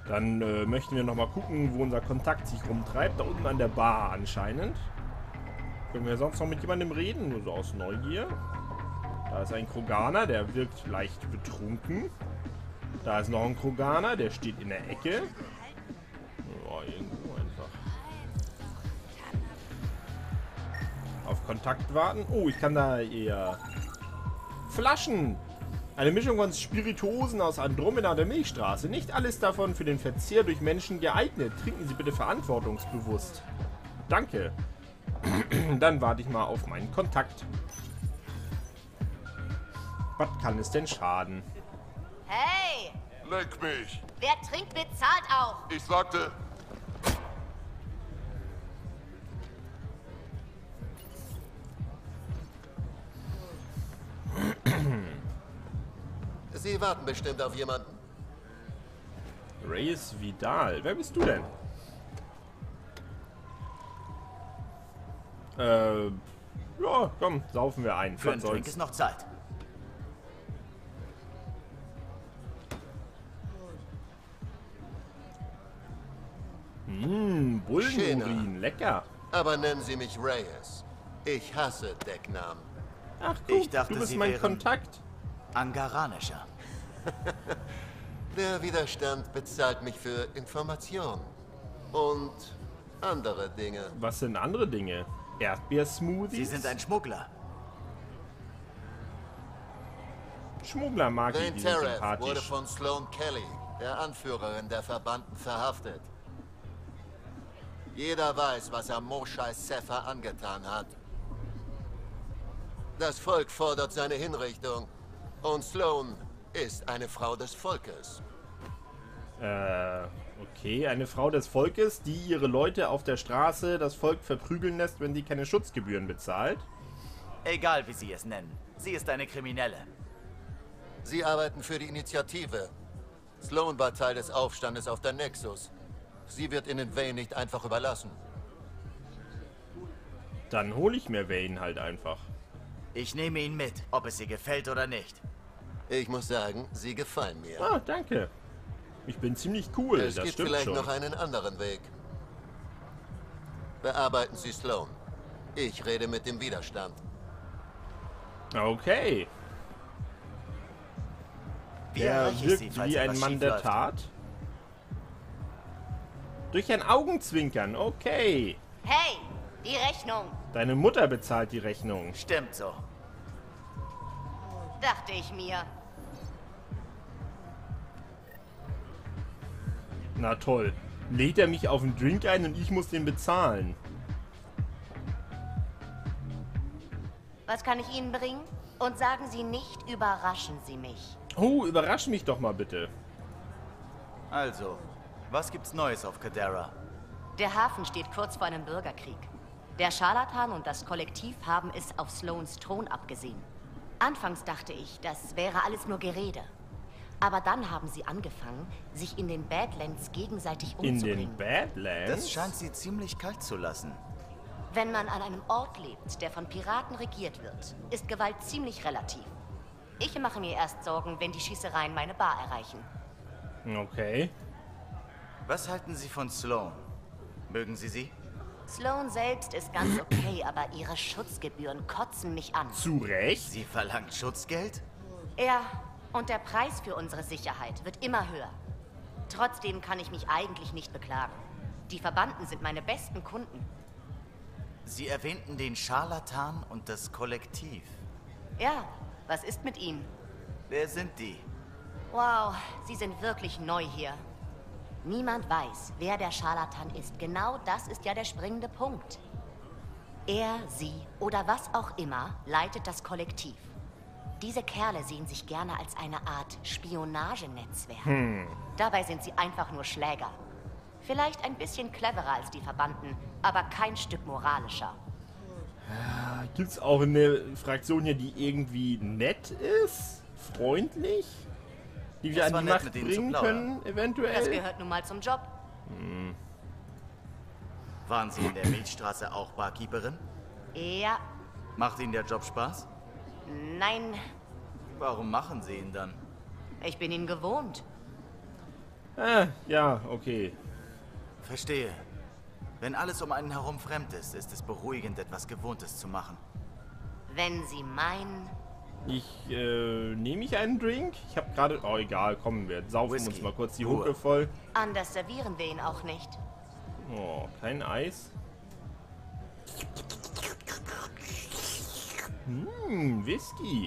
Dann möchten wir nochmal gucken, wo unser Kontakt sich rumtreibt. Da unten an der Bar anscheinend. Können wir sonst noch mit jemandem reden? Nur so aus Neugier. Da ist ein Kroganer, der wirkt leicht betrunken. Da ist noch ein Kroganer, der steht in der Ecke. Oh, irgendwo einfach. Auf Kontakt warten. Oh, ich kann da eher... Flaschen! Eine Mischung von Spirituosen aus Andromeda und der Milchstraße. Nicht alles davon für den Verzehr durch Menschen geeignet. Trinken Sie bitte verantwortungsbewusst. Danke. Dann warte ich mal auf meinen Kontakt. Was kann es denn schaden? Hey! Leck mich! Wer trinkt, bezahlt auch! Ich sagte... Sie warten bestimmt auf jemanden. Reyes Vidal. Wer bist du denn? Ja, komm, saufen wir ein. Für einen Drink ist noch Zeit. Bullenurin, lecker. Aber nennen Sie mich Reyes. Ich hasse Decknamen. Ach guck, Ich dachte, du bist Sie mein wären- Kontakt. Angaranischer. Der Widerstand bezahlt mich für Informationen. Und andere Dinge. Was sind andere Dinge? Erdbeersmoothies? Sie sind ein Schmuggler. Schmuggler mag ich, Wayne die sind Teref wurde sympathisch. von Sloane Kelly, der Anführerin der Verbannten, verhaftet. Jeder weiß, was er Moshe Sefer angetan hat. Das Volk fordert seine Hinrichtung. Und Sloane ist eine Frau des Volkes. Okay, eine Frau des Volkes, die ihre Leute auf der Straße das Volk verprügeln lässt, wenn sie keine Schutzgebühren bezahlt. Egal, wie Sie es nennen. Sie ist eine Kriminelle. Sie arbeiten für die Initiative. Sloane war Teil des Aufstandes auf der Nexus. Sie wird Ihnen Wayne nicht einfach überlassen. Dann hole ich mir Wayne halt einfach. Ich nehme ihn mit, ob es ihr gefällt oder nicht. Ich muss sagen, Sie gefallen mir. Ah, danke. Ich bin ziemlich cool, Es das gibt stimmt vielleicht schon. noch einen anderen Weg. Bearbeiten Sie Sloane. Ich rede mit dem Widerstand. Okay. Wie Der erreiche ich Sie, wirkt falls wie ein etwas Mann schief der läuft? Tat. Durch ein Augenzwinkern, okay. Hey! Die Rechnung! Deine Mutter bezahlt die Rechnung. Stimmt so. Dachte ich mir. Na toll. Lädt er mich auf einen Drink ein und ich muss den bezahlen. Was kann ich Ihnen bringen? Und sagen Sie nicht, überraschen Sie mich. Oh, überrasch mich doch mal bitte. Also, was gibt's Neues auf Kadera? Der Hafen steht kurz vor einem Bürgerkrieg. Der Scharlatan und das Kollektiv haben es auf Sloanes Thron abgesehen. Anfangs dachte ich, das wäre alles nur Gerede. Aber dann haben sie angefangen, sich in den Badlands gegenseitig In umzubringen. den Badlands? Das scheint Sie ziemlich kalt zu lassen. Wenn man an einem Ort lebt, der von Piraten regiert wird, ist Gewalt ziemlich relativ. Ich mache mir erst Sorgen, wenn die Schießereien meine Bar erreichen. Okay. Was halten Sie von Sloane? Mögen Sie sie? Sloane selbst ist ganz okay, aber ihre Schutzgebühren kotzen mich an. Zu Recht? Sie verlangt Schutzgeld? Ja, und der Preis für unsere Sicherheit wird immer höher. Trotzdem kann ich mich eigentlich nicht beklagen. Die Verbannten sind meine besten Kunden. Sie erwähnten den Scharlatan und das Kollektiv. Ja, was ist mit ihnen? Wer sind die? Wow, Sie sind wirklich neu hier. Niemand weiß, wer der Scharlatan ist. Genau das ist ja der springende Punkt. Er, sie oder was auch immer leitet das Kollektiv. Diese Kerle sehen sich gerne als eine Art Spionagenetzwerk. Dabei sind sie einfach nur Schläger. Vielleicht ein bisschen cleverer als die Verbannten, aber kein Stück moralischer. Gibt's auch eine Fraktion hier, die irgendwie nett ist? Freundlich? Die wir Es war an die nett, Macht mit denen zu bringen plaudern. können, Das eventuell? gehört nun mal zum Job. Waren Sie in der Milchstraße auch Barkeeperin? Ja, Macht Ihnen der Job Spaß? nein, Warum machen Sie ihn dann? ich bin ihn gewohnt. Ja, okay. Verstehe. Wenn alles um einen herum fremd ist, ist es beruhigend, etwas Gewohntes zu machen. Wenn Sie meinen... Nehme ich einen Drink? Ich habe gerade... Oh, egal, kommen wir. Saufen Whisky. uns mal kurz die Ruhe. Hucke voll. Anders servieren wir ihn auch nicht. Oh, kein Eis. Whisky.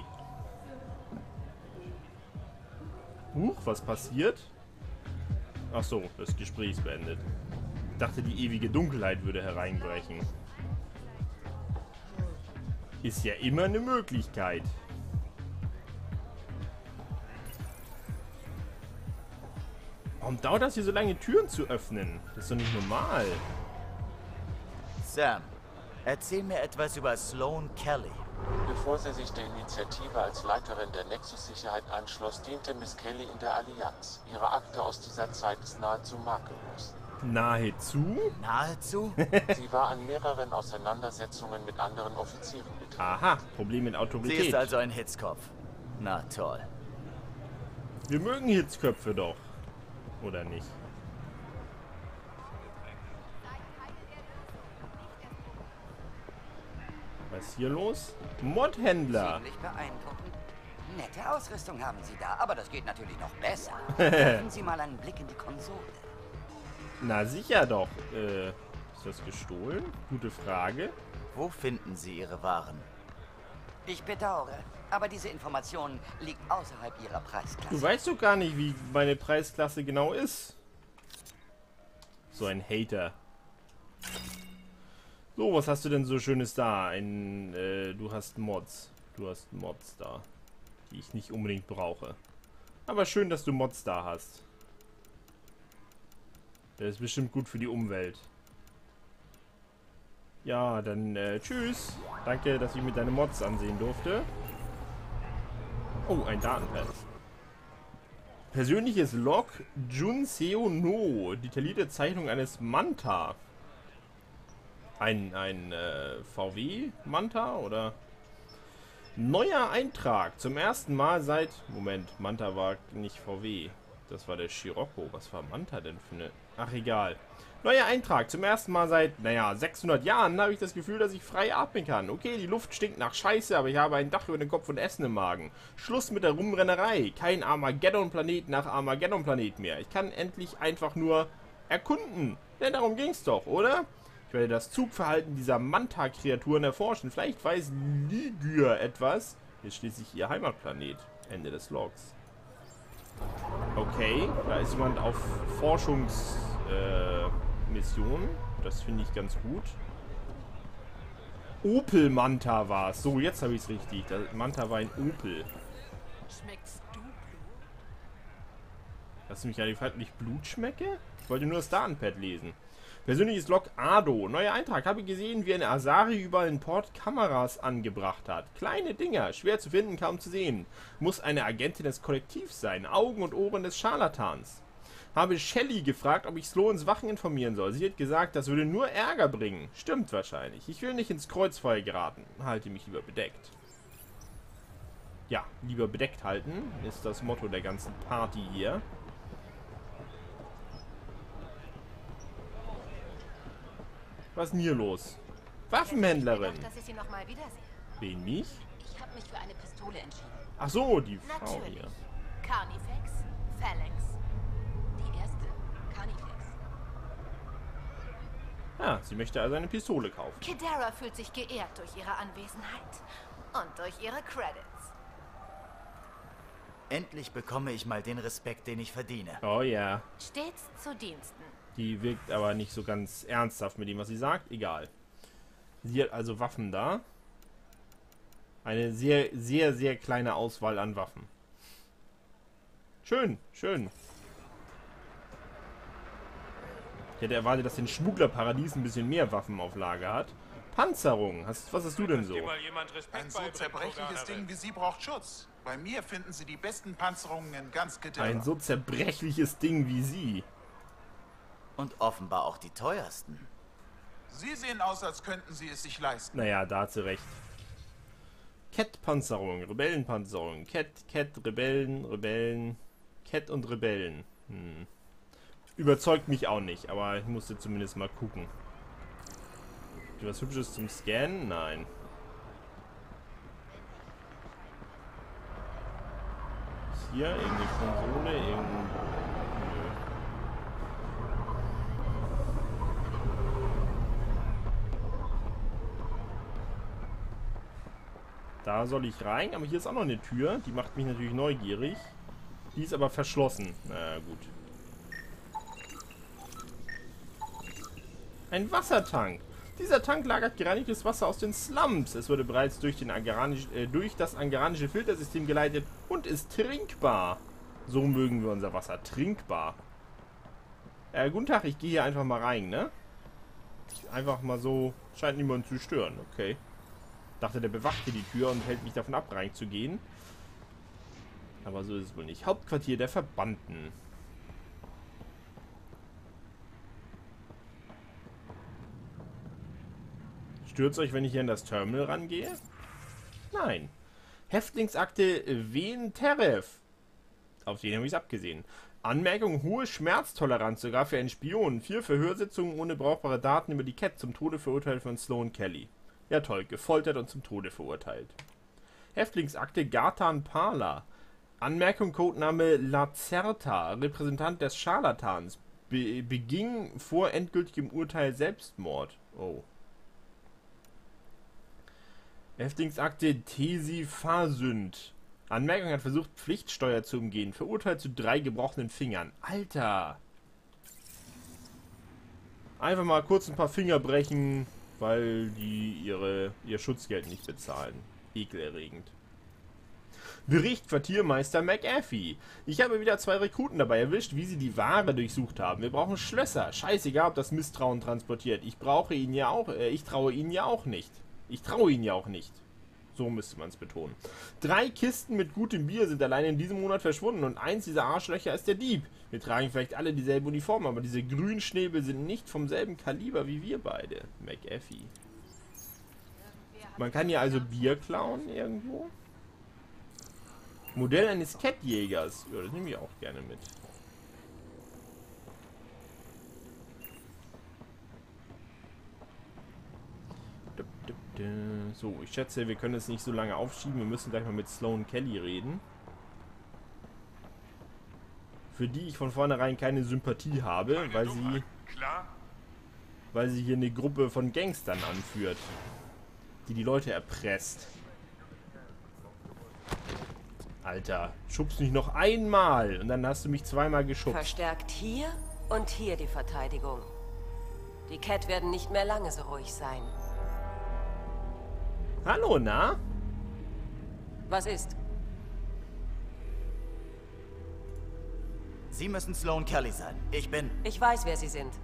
Huch, was passiert? Ach so, das Gespräch ist beendet. Ich dachte, die ewige Dunkelheit würde hereinbrechen. Ist ja immer eine Möglichkeit. Warum dauert das hier so lange, Türen zu öffnen? Das ist doch nicht normal. Sam, erzähl mir etwas über Sloane Kelly. Bevor sie sich der Initiative als Leiterin der Nexus-Sicherheit anschloss, diente Miss Kelly in der Allianz. Ihre Akte aus dieser Zeit ist nahezu makellos. Nahezu? Nahezu? Sie war an mehreren Auseinandersetzungen mit anderen Offizieren beteiligt. Aha, Problem mit Sie Autorität. ist also ein Hitzkopf. Na toll. Wir mögen Hitzköpfe doch. Oder nicht? Was ist hier los? Modhändler. Ziemlich beeindruckend. Nette Ausrüstung haben Sie da, aber das geht natürlich noch besser. Werfen Sie mal einen Blick in die Konsole. Na sicher doch. Ist das gestohlen? Gute Frage. Wo finden Sie Ihre Waren? Ich bedauere, aber diese Information liegt außerhalb Ihrer Preisklasse. Du weißt doch gar nicht, wie meine Preisklasse genau ist. So ein Hater. So, was hast du denn so Schönes da? Du hast Mods. Du hast Mods da. Die ich nicht unbedingt brauche. Aber schön, dass du Mods da hast. Das ist bestimmt gut für die Umwelt. Ja, dann tschüss. Danke, dass ich mir deine Mods ansehen durfte. Oh, ein Datenpad. Persönliches Log Jun Seo No. Detaillierte Zeichnung eines Manta. Ein VW Manta oder? Neuer Eintrag. Zum ersten Mal seit... Moment, Manta war nicht VW. Das war der Scirocco. Was war Manta denn für eine... Ach, egal. Neuer Eintrag. Zum ersten Mal seit, naja, 600 Jahren habe ich das Gefühl, dass ich frei atmen kann. Okay, die Luft stinkt nach Scheiße, aber ich habe ein Dach über den Kopf und Essen im Magen. Schluss mit der Rumrennerei. Kein Armageddon-Planet nach Armageddon-Planet mehr. Ich kann endlich einfach nur erkunden. Denn darum ging's doch, oder? Ich werde das Zugverhalten dieser Manta-Kreaturen erforschen. Vielleicht weiß Ligyr etwas. Hier ist schließlich ihr Heimatplanet. Ende des Logs. Okay, da ist jemand auf Forschungsmission. Das finde ich ganz gut. Opel Manta war es. So, jetzt habe ich es richtig. Das Manta war ein Opel. Schmeckst du Blut? Hast du mich ja gefragt, ob ich Blut schmecke? Ich wollte nur das Datenpad lesen. Persönliches Log Ado. Neuer Eintrag. Habe gesehen, wie eine Asari überall in Port Kameras angebracht hat. Kleine Dinger. Schwer zu finden, kaum zu sehen. Muss eine Agentin des Kollektivs sein. Augen und Ohren des Scharlatans. Habe Shelly gefragt, ob ich Sloans Wachen informieren soll. Sie hat gesagt, das würde nur Ärger bringen. Stimmt wahrscheinlich. Ich will nicht ins Kreuzfeuer geraten. Halte mich lieber bedeckt. Ja, lieber bedeckt halten ist das Motto der ganzen Party hier. Was ist denn hier los? Waffenhändlerin. Ich dachte, dass ich sie noch mal wiedersehe. Wen, mich? Ich habe mich für eine Pistole entschieden. Ach so, die Frau Natürlich. hier. Carnifex, Phalanx. Die erste, Carnifex. Ah, sie möchte also eine Pistole kaufen. Kedara fühlt sich geehrt durch ihre Anwesenheit und durch ihre Credits. Endlich bekomme ich mal den Respekt, den ich verdiene. Oh ja. Stets zu Diensten. Die wirkt aber nicht so ganz ernsthaft mit dem, was sie sagt. Egal. Sie hat also Waffen da. Eine sehr, sehr, sehr kleine Auswahl an Waffen. Schön, schön. Ich hätte erwartet, dass den Schmugglerparadies ein bisschen mehr Waffen auf Lager hat. Panzerung. Was hast du denn so? Ein so zerbrechliches Ding wie Sie braucht Schutz. Bei mir finden Sie die besten Panzerungen in ganz Kedara. Ein so zerbrechliches Ding wie sie. Und offenbar auch die teuersten. Sie sehen aus, als könnten Sie es sich leisten. Naja, da hat sie recht. Cat-Panzerung, Rebellenpanzerung. Cat, Rebellen, Cat und Rebellen. Überzeugt mich auch nicht, aber ich musste zumindest mal gucken. Was Hübsches zum Scannen? Nein. Ist hier irgendeine Konsole? Nö. Da soll ich rein, aber hier ist auch noch eine Tür. Die macht mich natürlich neugierig. Die ist aber verschlossen. Na gut. Ein Wassertank. Dieser Tank lagert gereinigtes Wasser aus den Slums. Es wurde bereits durch das angaranische Filtersystem geleitet und ist trinkbar. So mögen wir unser Wasser. Trinkbar. Guten Tag, ich gehe hier einfach mal rein, ne? Einfach mal so. Scheint niemand zu stören, okay. Dachte, der bewacht hier die Tür und hält mich davon ab, reinzugehen. Aber so ist es wohl nicht. Hauptquartier der Verbannten. Stürzt euch, wenn ich hier in das Terminal rangehe? Nein. Häftlingsakte Wen Terev. Auf den habe ich es abgesehen. Anmerkung, hohe Schmerztoleranz sogar für einen Spion. 4 Verhörsitzungen ohne brauchbare Daten über die Kette zum Tode verurteilt von Sloan Kelly. Ja toll, gefoltert und zum Tode verurteilt. Häftlingsakte Gartan Pala. Anmerkung, Codename Lacerta, Repräsentant des Scharlatans. Beging vor endgültigem Urteil Selbstmord. Oh. Häftlingsakte Tesifasünd. Anmerkung, hat versucht, Pflichtsteuer zu umgehen. Verurteilt zu 3 gebrochenen Fingern. Alter! Einfach mal kurz ein paar Finger brechen, weil die ihr Schutzgeld nicht bezahlen. Ekelerregend. Bericht Quartiermeister McAfee. Ich habe wieder 2 Rekruten dabei erwischt, wie sie die Ware durchsucht haben. Wir brauchen Schlösser. Scheißegal, ob das Misstrauen transportiert. Ich traue ihnen ja auch nicht. Ich traue ihnen ja auch nicht. So müsste man es betonen. 3 Kisten mit gutem Bier sind allein in diesem Monat verschwunden und eins dieser Arschlöcher ist der Dieb. Wir tragen vielleicht alle dieselbe Uniform, aber diese Grünschnäbel sind nicht vom selben Kaliber wie wir beide. McAfee. Man kann hier also Bier klauen irgendwo. Modell eines Kettjägers. Ja, das nehme ich auch gerne mit. So, ich schätze, wir können es nicht so lange aufschieben. Wir müssen gleich mal mit Sloan Kelly reden. Für die ich von vornherein keine Sympathie habe, weil sie hier eine Gruppe von Gangstern anführt, die Leute erpresst. Alter, schubst mich noch einmal und dann hast du mich 2-mal geschubst. Verstärkt hier und hier die Verteidigung. Die Cat werden nicht mehr lange so ruhig sein. Hallo, na? Was ist? Sie müssen Sloan Kelly sein. Ich weiß, wer Sie sind.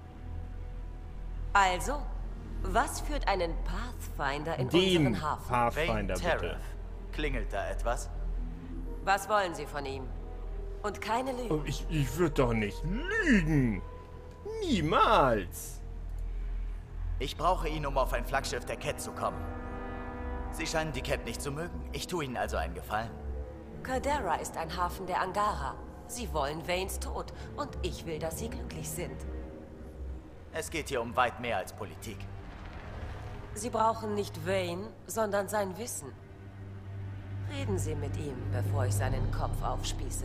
Also, was führt einen Pathfinder in unseren Hafen? Pathfinder, bitte. Klingelt da etwas? Was wollen Sie von ihm? Und keine Lügen. Oh, ich würde doch nicht lügen. Niemals. Ich brauche ihn, um auf ein Flaggschiff der Cat zu kommen. Sie scheinen die Cat nicht zu mögen. Ich tue Ihnen also einen Gefallen. Caldera ist ein Hafen der Angara. Sie wollen Vanes Tod und ich will, dass Sie glücklich sind. Es geht hier um weit mehr als Politik. Sie brauchen nicht Vane, sondern sein Wissen. Reden Sie mit ihm, bevor ich seinen Kopf aufspieße.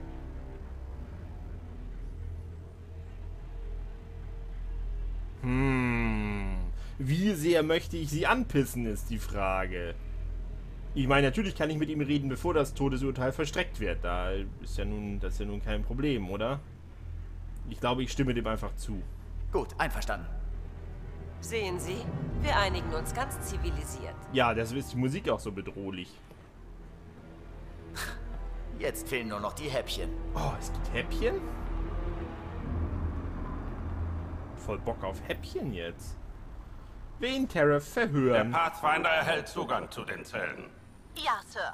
Wie sehr möchte ich sie anpissen, ist die Frage. Ich meine, natürlich kann ich mit ihm reden, bevor das Todesurteil verstreckt wird. Das ist ja nun kein Problem, oder? Ich glaube, ich stimme dem einfach zu. Gut, einverstanden. Sehen Sie, wir einigen uns ganz zivilisiert. Ja, deshalb ist die Musik auch so bedrohlich. Jetzt fehlen nur noch die Häppchen. Oh, es gibt Häppchen? Voll Bock auf Häppchen jetzt. Wen Terev verhören? Der Pathfinder erhält Zugang zu den Zellen. Ja, Sir.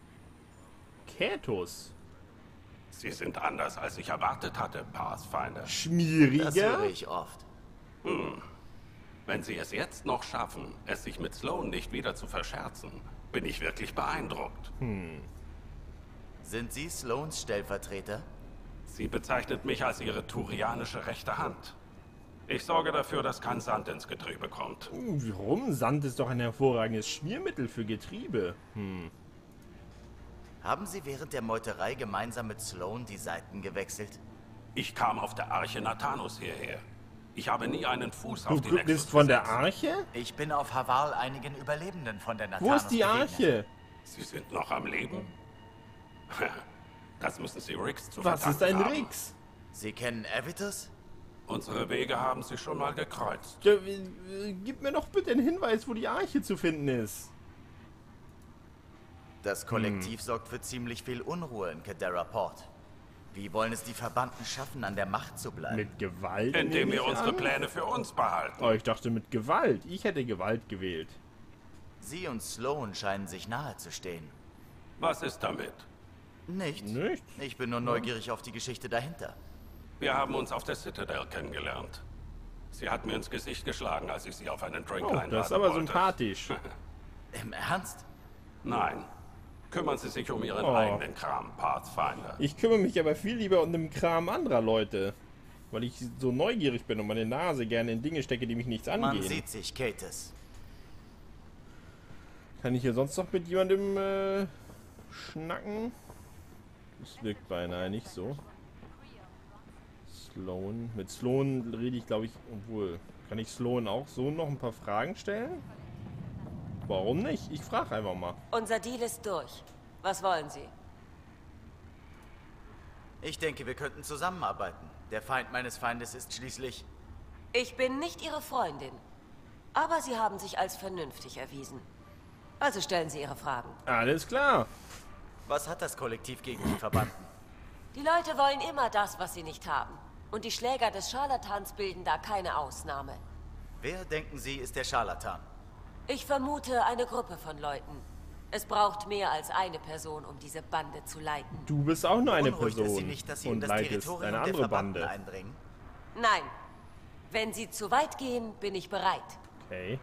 Kätos. Sie sind anders, als ich erwartet hatte, Pathfinder. Schmieriger? Das höre ich oft. Wenn Sie es jetzt noch schaffen, es sich mit Sloan nicht wieder zu verscherzen, bin ich wirklich beeindruckt. Sind Sie Sloans Stellvertreter? Sie bezeichnet mich als ihre turianische rechte Hand. Ich sorge dafür, dass kein Sand ins Getriebe kommt. Warum? Sand ist doch ein hervorragendes Schmiermittel für Getriebe. Haben Sie während der Meuterei gemeinsam mit Sloan die Seiten gewechselt? Ich kam auf der Arche Nathanus hierher. Ich habe nie einen Fuß auf die Du Nexus bist von der gesetzt. Arche? Ich bin auf Haval einigen Überlebenden von der Nathanus Wo ist die begegnet. Arche? Sie sind noch am Leben? Das müssen Sie Rix zu Was ist verdanken ein haben. Rix? Sie kennen Avitus? Unsere Wege haben Sie schon mal gekreuzt. Ja, gib mir doch bitte einen Hinweis, wo die Arche zu finden ist. Das Kollektiv sorgt für ziemlich viel Unruhe in Cadera Port. Wie wollen es die Verbannten schaffen, an der Macht zu bleiben? Mit Gewalt? Indem nehme wir ich unsere an? Pläne für uns behalten. Oh, ich dachte mit Gewalt. Ich hätte Gewalt gewählt. Sie und Sloan scheinen sich nahe zu stehen. Was ist damit? Nichts. Nichts? Ich bin nur neugierig auf die Geschichte dahinter. Wir haben uns auf der Citadel kennengelernt. Sie hat mir ins Gesicht geschlagen, als ich sie auf einen Drink Oh, einladen das ist aber wollte. sympathisch. Im Ernst? Nein. Kümmern Sie sich um Ihren Oh. eigenen Kram, Pathfinder. Ich kümmere mich aber viel lieber um den Kram anderer Leute. Weil ich so neugierig bin und meine Nase gerne in Dinge stecke, die mich nichts Man angehen. sieht sich, Katis. Kann ich hier sonst noch mit jemandem schnacken? Das wirkt beinahe nicht so. Sloan. Mit Sloan rede ich, glaube ich, obwohl. Kann ich Sloan auch so noch ein paar Fragen stellen? Warum nicht? Ich frage einfach mal. Unser Deal ist durch. Was wollen Sie? Ich denke, wir könnten zusammenarbeiten. Der Feind meines Feindes ist schließlich... Ich bin nicht Ihre Freundin. Aber Sie haben sich als vernünftig erwiesen. Also stellen Sie Ihre Fragen. Alles klar. Was hat das Kollektiv gegen die Verbannten? Die Leute wollen immer das, was sie nicht haben. Und die Schläger des Scharlatans bilden da keine Ausnahme. Wer, denken Sie, ist der Scharlatan? Ich vermute eine Gruppe von Leuten. Es braucht mehr als eine Person, um diese Bande zu leiten. Du bist auch nur eine Beunruhigt es Person Sie nicht, dass Sie in und das leitest Territorium eine der andere Verbannten Bande. eindringen? Nein. Wenn Sie zu weit gehen, bin ich bereit. Okay.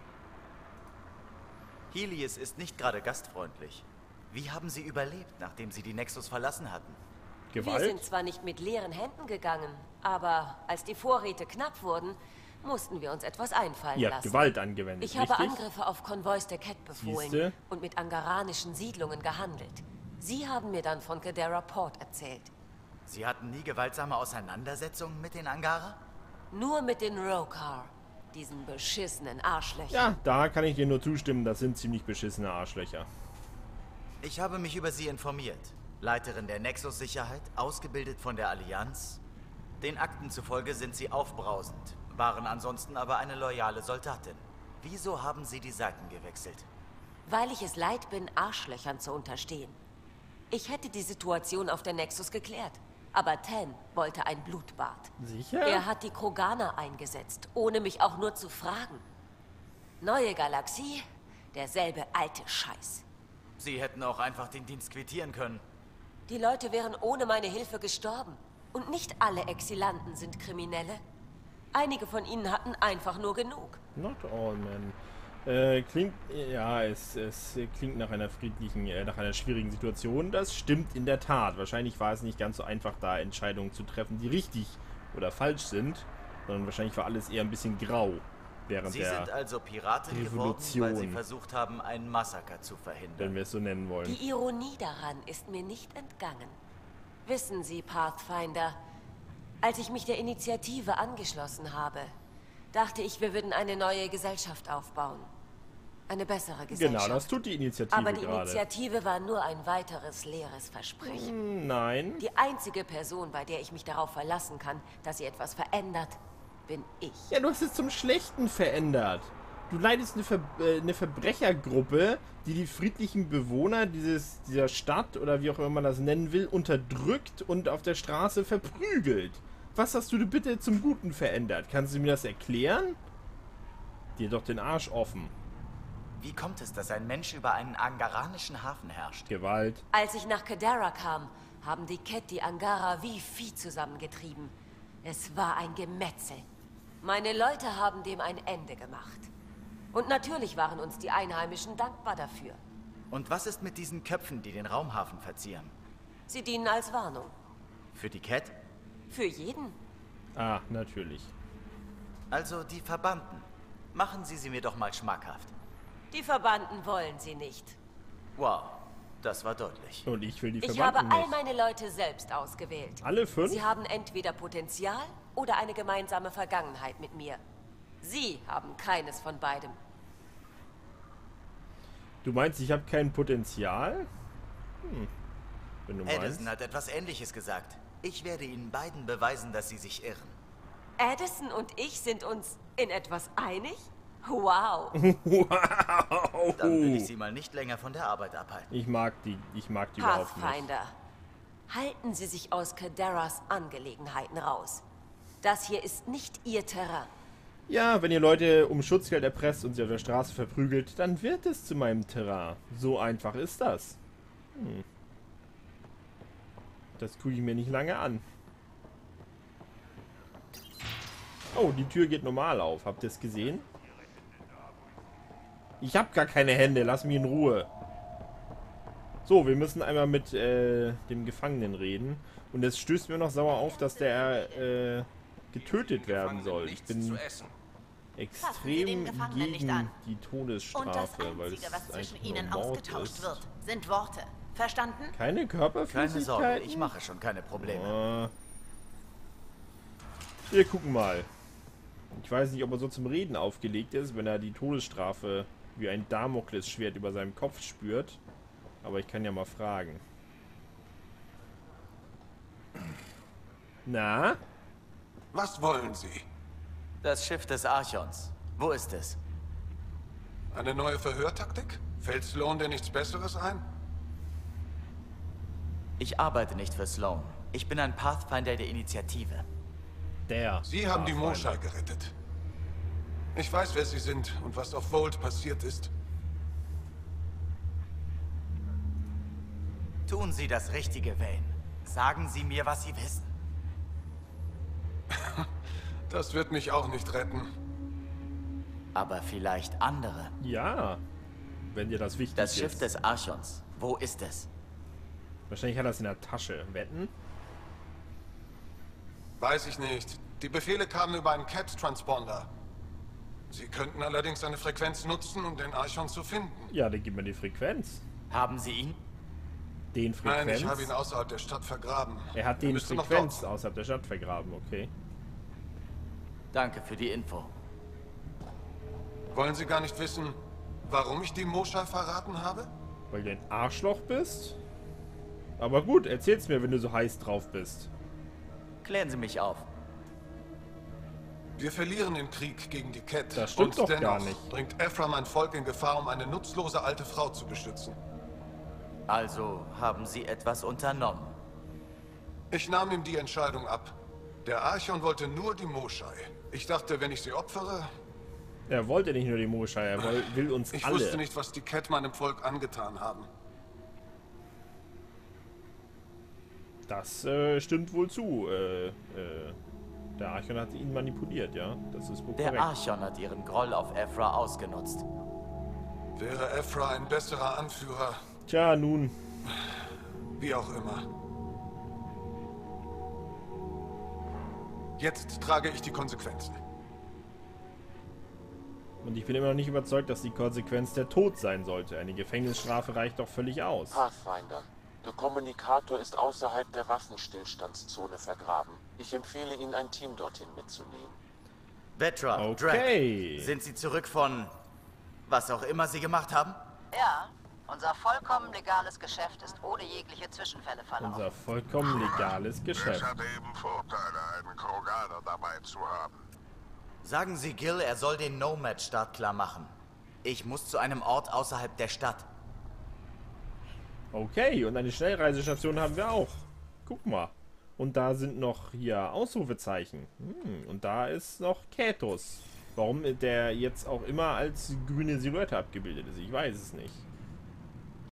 Helios ist nicht gerade gastfreundlich. Wie haben Sie überlebt, nachdem Sie die Nexus verlassen hatten? Wir Gewalt? sind zwar nicht mit leeren Händen gegangen, aber als die Vorräte knapp wurden, mussten wir uns etwas einfallen Ihr habt lassen. Gewalt angewendet, Ich habe richtig? Angriffe auf Konvois der Cat befohlen Siehste? und mit angaranischen Siedlungen gehandelt. Sie haben mir dann von Cadera Port erzählt. Sie hatten nie gewaltsame Auseinandersetzungen mit den Angara? Nur mit den Rokar, diesen beschissenen Arschlöchern. Ja, da kann ich dir nur zustimmen. Das sind ziemlich beschissene Arschlöcher. Ich habe mich über Sie informiert. Leiterin der Nexus-Sicherheit, ausgebildet von der Allianz. Den Akten zufolge sind Sie aufbrausend, waren ansonsten aber eine loyale Soldatin. Wieso haben Sie die Seiten gewechselt? Weil ich es leid bin, Arschlöchern zu unterstehen. Ich hätte die Situation auf der Nexus geklärt. Aber Ten wollte ein Blutbad. Sicher? Er hat die Kroganer eingesetzt, ohne mich auch nur zu fragen. Neue Galaxie, derselbe alte Scheiß. Sie hätten auch einfach den Dienst quittieren können. Die Leute wären ohne meine Hilfe gestorben. Und nicht alle Exilanten sind Kriminelle. Einige von ihnen hatten einfach nur genug. Not all men. Klingt, ja, es klingt nach einer friedlichen, nach einer schwierigen Situation. Das stimmt in der Tat. Wahrscheinlich war es nicht ganz so einfach, da Entscheidungen zu treffen, die richtig oder falsch sind. Sondern wahrscheinlich war alles eher ein bisschen grau während Sie der sind also Piratin geworden, Revolution. weil Sie versucht haben, ein Massaker zu verhindern. wenn wir es so nennen wollen. Die Ironie daran ist mir nicht entgangen. Wissen Sie, Pathfinder, als ich mich der Initiative angeschlossen habe, dachte ich, wir würden eine neue Gesellschaft aufbauen. Eine bessere Gesellschaft. Genau, das tut die Initiative Aber die gerade. Initiative war nur ein weiteres leeres Versprechen. Nein. Die einzige Person, bei der ich mich darauf verlassen kann, dass sie etwas verändert, bin ich. Ja, du hast es zum Schlechten verändert. Du leitest eine Verbrechergruppe, die die friedlichen Bewohner dieser Stadt oder wie auch immer man das nennen will, unterdrückt und auf der Straße verprügelt. Was hast du denn bitte zum Guten verändert? Kannst du mir das erklären? Dir doch den Arsch offen. Wie kommt es, dass ein Mensch über einen angaranischen Hafen herrscht? Gewalt. Als ich nach Cadera kam, haben die Cat die Angara wie Vieh zusammengetrieben. Es war ein Gemetzel. Meine Leute haben dem ein Ende gemacht. Und natürlich waren uns die Einheimischen dankbar dafür. Und was ist mit diesen Köpfen, die den Raumhafen verzieren? Sie dienen als Warnung. Für die Cat? Für jeden. Ah, natürlich. Also die Verbannten. Machen Sie sie mir doch mal schmackhaft. Die Verbannten wollen sie nicht. Wow, das war deutlich. Und ich will die Ich Verbannten habe all nicht. meine Leute selbst ausgewählt. Alle 5? Sie haben entweder Potenzial oder eine gemeinsame Vergangenheit mit mir. Sie haben keines von beidem. Du meinst, ich habe kein Potenzial? Wenn du Addison meinst. hat etwas Ähnliches gesagt. Ich werde Ihnen beiden beweisen, dass Sie sich irren. Addison und ich sind uns in etwas einig? Wow. Wow. Dann will ich Sie mal nicht länger von der Arbeit abhalten. Ich mag die überhaupt nicht. Pathfinder, halten Sie sich aus Kadaras Angelegenheiten raus. Das hier ist nicht Ihr Terrain. Ja, wenn ihr Leute um Schutzgeld erpresst und sie auf der Straße verprügelt, dann wird es zu meinem Terrain. So einfach ist das. Das gucke ich mir nicht lange an. Oh, die Tür geht normal auf. Habt ihr es gesehen? Ich habe gar keine Hände. Lass mich in Ruhe. So, wir müssen einmal mit dem Gefangenen reden. Und es stößt mir noch sauer auf, dass der getötet werden soll. Ich bin extrem gegen die Todesstrafe, Und das weil Einzige, es was zwischen eigentlich nur ihnen Mord ausgetauscht ist. wird, sind Worte. Verstanden? Keine Körperflüssigkeiten? Keine Sorge, ich mache schon keine Probleme. Wir gucken mal. Ich weiß nicht, ob er so zum Reden aufgelegt ist, wenn er die Todesstrafe wie ein Damoklesschwert über seinem Kopf spürt. Aber ich kann ja mal fragen. Na? Was wollen Sie? Das Schiff des Archons. Wo ist es? Eine neue Verhörtaktik? Fällt Sloan denn nichts Besseres ein? Ich arbeite nicht für Sloan. Ich bin ein Pathfinder der Initiative. Sie haben die Moshae gerettet. Ich weiß, wer Sie sind und was auf Volt passiert ist. Tun Sie das Richtige, Vane. Sagen Sie mir, was Sie wissen. Das wird mich auch nicht retten. Aber vielleicht andere. Ja, wenn dir das wichtig Das ist. Schiff des Archons. Wo ist es? Wahrscheinlich hat er es in der Tasche. Wetten? Weiß ich nicht. Die Befehle kamen über einen Cat-Transponder. Sie könnten allerdings eine Frequenz nutzen, um den Archon zu finden. Ja, dann gib mir die Frequenz. Haben Sie ihn? Den Frequenz? Nein, ich habe ihn außerhalb der Stadt vergraben. Er hat Er den müsste noch Frequenz dort. außerhalb der Stadt vergraben, okay. Danke für die Info. Wollen Sie gar nicht wissen, warum ich die Moshae verraten habe? Weil du ein Arschloch bist? Aber gut, erzähl's mir, wenn du so heiß drauf bist. Klären Sie mich auf. Wir verlieren den Krieg gegen die Cat. Das stimmt und doch dennoch gar nicht. bringt Ephra mein Volk in Gefahr, um eine nutzlose alte Frau zu beschützen. Also haben Sie etwas unternommen. Ich nahm ihm die Entscheidung ab. Der Archon wollte nur die Moshae. Ich dachte, wenn ich sie opfere... Er wollte nicht nur die Moshae, er will uns Ich alle. wusste nicht, was die Cat meinem Volk angetan haben. Das stimmt wohl zu. Der Archon hat ihn manipuliert, ja. Das ist wohl Der korrekt. Archon hat Ihren Groll auf Ephra ausgenutzt. Wäre Ephra ein besserer Anführer, Tja, nun. wie auch immer. Jetzt trage ich die Konsequenzen. Und ich bin immer noch nicht überzeugt, dass die Konsequenz der Tod sein sollte. Eine Gefängnisstrafe reicht doch völlig aus. Pathfinder, der Kommunikator ist außerhalb der Waffenstillstandszone vergraben. Ich empfehle Ihnen, ein Team dorthin mitzunehmen. Vetra, Okay. Drake, sind Sie zurück von was auch immer Sie gemacht haben? Ja, unser vollkommen legales Geschäft ist ohne jegliche Zwischenfälle verlaufen. Unser vollkommen legales Geschäft. Es hat eben Vorteile, einen Kroganer dabei zu haben. Sagen Sie Gil, er soll den Nomad startklar machen. Ich muss zu einem Ort außerhalb der Stadt. Okay, und eine Schnellreisestation haben wir auch. Guck mal. Und da sind noch hier Ausrufezeichen. Und da ist noch Kaetos. Warum der jetzt auch immer als grüne Silhouette abgebildet ist, ich weiß es nicht.